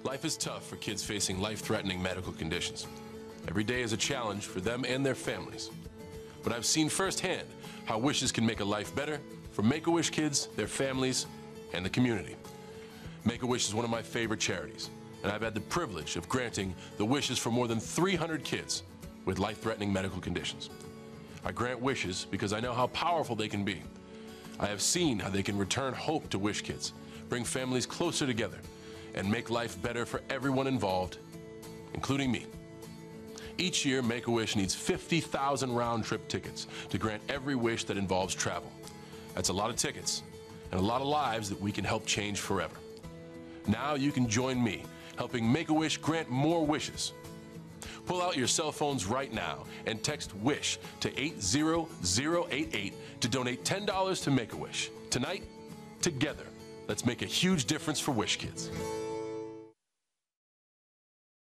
Life is tough for kids facing life-threatening medical conditions. Every day is a challenge for them and their families. But I've seen firsthand how wishes can make a life better for Make-A-Wish kids, their families, and the community. Make-A-Wish is one of my favorite charities, and I've had the privilege of granting the wishes for more than 300 kids with life-threatening medical conditions. I grant wishes because I know how powerful they can be. I have seen how they can return hope to Wish kids, bring families closer together, and make life better for everyone involved, including me. Each year, Make-A-Wish needs 50,000 round-trip tickets to grant every wish that involves travel. That's a lot of tickets and a lot of lives that we can help change forever. Now you can join me, helping Make-A-Wish grant more wishes. Pull out your cell phones right now and text WISH to 80088 to donate $10 to Make-A-Wish. Tonight, together, let's make a huge difference for Wish kids.